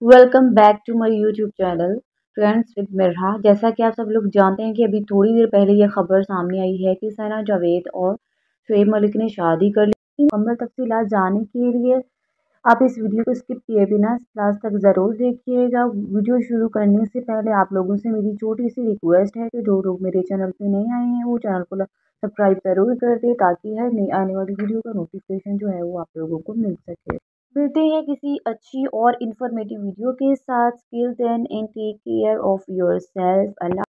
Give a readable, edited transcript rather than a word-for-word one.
Welcome back to my YouTube channel friends with Mirha. जैसा कि आप सब लोग जानते हैं कि अभी थोड़ी देर पहले ये खबर सामने आई है कि सना जावेद और शोएब मलिक ने शादी कर ली। मुकम्मल तफसीलात जानने के लिए आप इस वीडियो को स्किप किए बिना लास्ट तक ज़रूर देखिएगा। वीडियो शुरू करने से पहले आप लोगों से मेरी छोटी सी रिक्वेस्ट है कि जो लोग मेरे चैनल पर नहीं आए हैं वो चैनल को सब्सक्राइब ज़रूर कर दे ताकि हर नई आने वाली वीडियो का नोटिफिकेशन जो है वो आप लोगों को मिल सके। मिलते हैं किसी अच्छी और इन्फॉर्मेटिव वीडियो के साथ। Till then and take care of yourself. Allah.